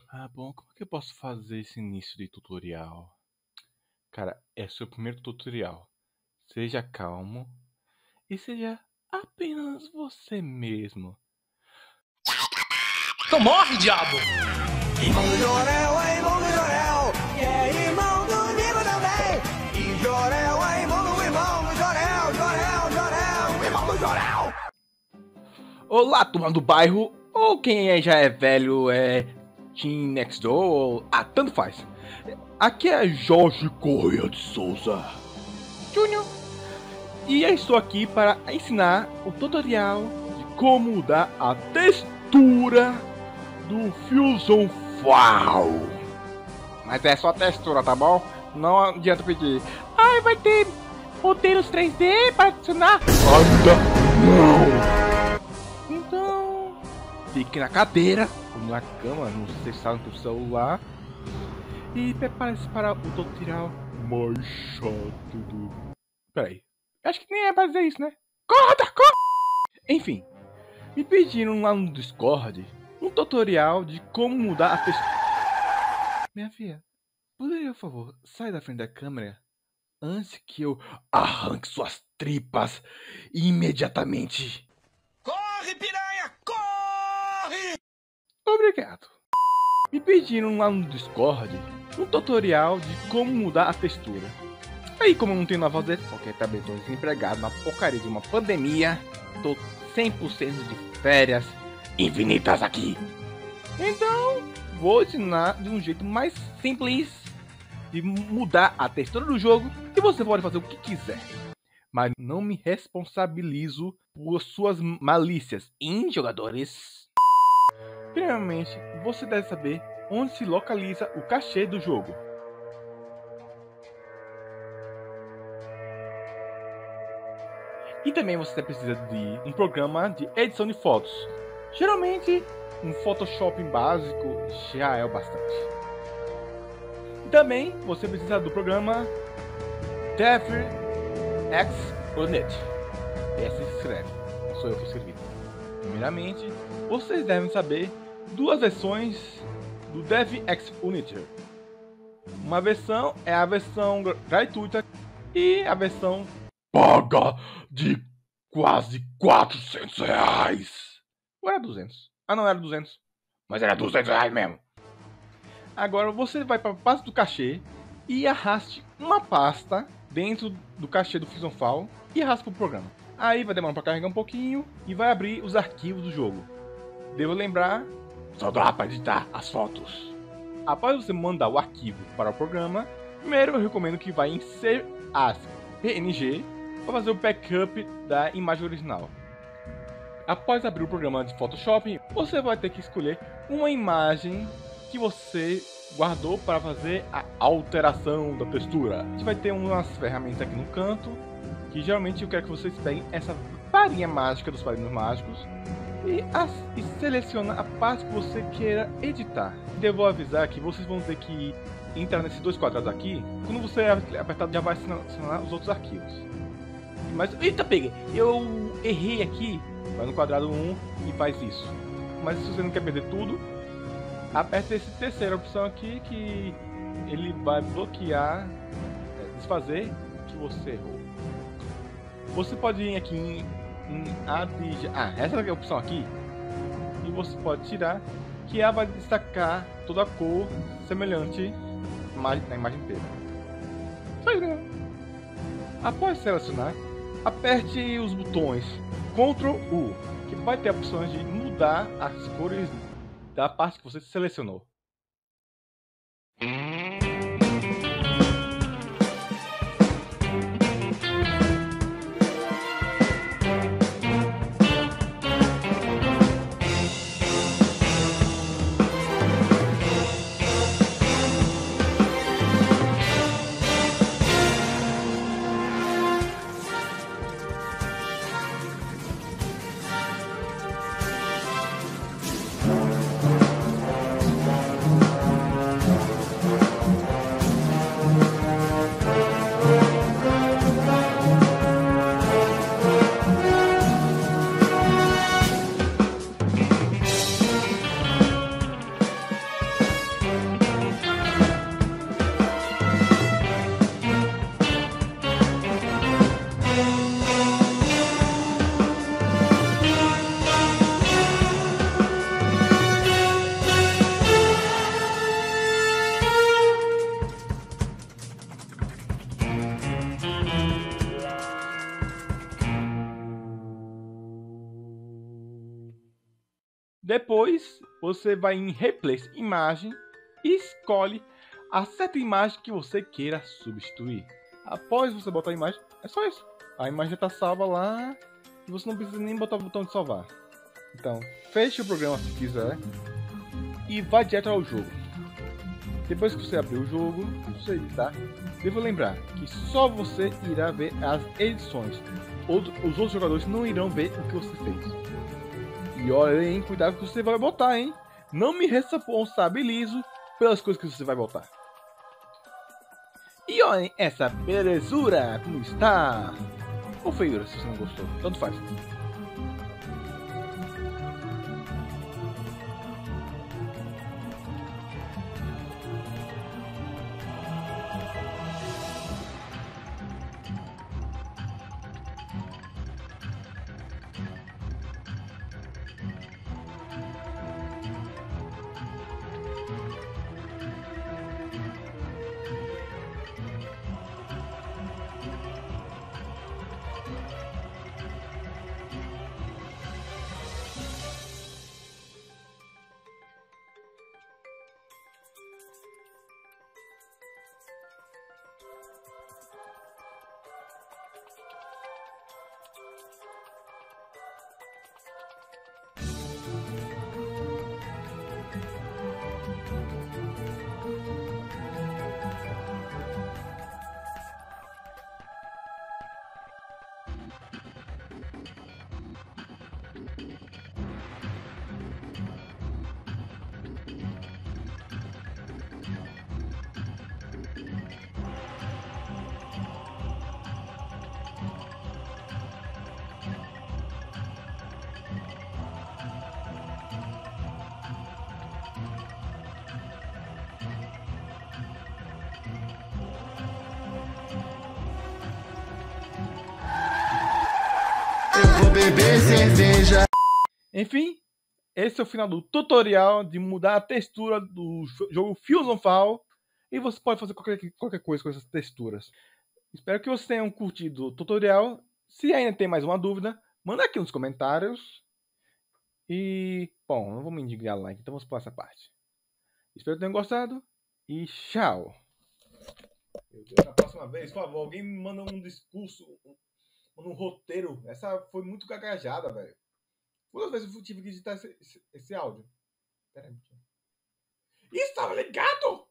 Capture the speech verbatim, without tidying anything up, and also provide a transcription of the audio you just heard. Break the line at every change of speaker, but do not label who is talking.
Ah, bom, como que eu posso fazer esse início de tutorial? Cara, é seu primeiro tutorial. Seja calmo e seja apenas você mesmo.
Então morre, diabo!
Irmão do Jorel, é irmão do Jorel, e é irmão do Nilo também. E Jorel é irmão do irmão do Jorel, Jorel, Jorel, irmão do Jorel.
Olá, turma do bairro, ou quem é, já é velho, é Team Next Door, ou... Ah, tanto faz. Aqui é Jorge Correia de Souza Júnior e eu estou aqui para ensinar o tutorial de como mudar a textura do Fusion Fall. Mas é só a textura, tá bom? Não adianta pedir. Ai, vai ter modelos três D para adicionar? Ainda não! Então, fique na cadeira, ou na cama, não sei se está no seu celular, e prepare-se para o tutorial mais chato do... Peraí, acho que nem é pra dizer isso, né? Corta, corta! Enfim, me pediram lá no Discord um tutorial de como mudar a textura. Minha filha, poderia, por favor, sair da frente da câmera antes que eu arranque suas tripas imediatamente?
Corre, piranha! Corre!
Obrigado. Me pediram lá no Discord um tutorial de como mudar a textura. Aí, como eu não tenho nada a fazer, porque também tô desempregado na porcaria de uma pandemia, tô cem por cento de férias infinitas aqui. Então, vou ensinar de um jeito mais simples de mudar a textura do jogo, e você pode fazer o que quiser. Mas não me responsabilizo por suas malícias, hein, jogadores? Primeiramente, você deve saber onde se localiza o cachê do jogo. E também você precisa de um programa de edição de fotos. Geralmente, um Photoshop básico já é o bastante. E também você precisa do programa DevX Unit. Esse se escreve, não sou eu que escrevi. Primeiramente, vocês devem saber duas versões do DevX Unity. Uma versão é a versão gratuita e a versão paga de quase quatrocentos reais. Ou era duzentos? Ah, não, era duzentos. Mas era duzentos reais mesmo. Agora você vai para a pasta do cachê e arraste uma pasta dentro do cachê do Fusion Fall e arraste para o programa. Aí vai demorar para carregar um pouquinho e vai abrir os arquivos do jogo. Devo lembrar, só dá para editar as fotos. Após você mandar o arquivo para o programa, primeiro eu recomendo que vá em Save as P N G para fazer o backup da imagem original. Após abrir o programa de Photoshop, você vai ter que escolher uma imagem que você guardou para fazer a alteração da textura. Você vai ter umas ferramentas aqui no canto, que geralmente eu quero que vocês peguem essa varinha mágica dos padrinhos mágicos e, as, e seleciona a parte que você queira editar. Devo avisar que vocês vão ter que entrar nesses dois quadrados aqui. Quando você apertar, já vai selecionar os outros arquivos. Mas, eita, pega! Eu errei aqui. Vai no quadrado um e faz isso. Mas se você não quer perder tudo, aperta essa terceira opção aqui que ele vai bloquear, é, desfazer o que você errou. Você pode ir aqui em, em Add... Ah, essa é a opção aqui. E você pode tirar, que ela vai destacar toda a cor semelhante na imagem inteira. Só isso mesmo. Após selecionar, aperte os botões control U, que vai ter opções de mudar as cores da parte que você selecionou. Depois, você vai em Replace Imagem e escolhe a certa imagem que você queira substituir. Após você botar a imagem, é só isso. A imagem está salva lá e você não precisa nem botar o botão de salvar. Então, feche o programa se quiser e vá direto ao jogo. Depois que você abrir o jogo, você editar, devo lembrar que só você irá ver as edições. Os outros jogadores não irão ver o que você fez. E olha, hein, cuidado com o que você vai botar, hein? Não me responsabilizo pelas coisas que você vai botar. E olhem essa belezura, como está? Ou feiura, se você não gostou, tanto faz.
Eu vou beber cerveja.
Enfim, esse é o final do tutorial de mudar a textura do jogo Fusion Fall. E você pode fazer qualquer, qualquer coisa com essas texturas. Espero que vocês tenham curtido o tutorial. Se ainda tem mais uma dúvida, manda aqui nos comentários. E, bom, não vou me indicar like, então vamos para essa parte. Espero que tenham gostado e tchau. Meu Deus, na próxima vez, por favor, alguém me manda um discurso, manda um roteiro. Essa foi muito gaguejada, velho. Quantas vezes eu tive que editar esse, esse, esse áudio? Pera aí. Estava ligado?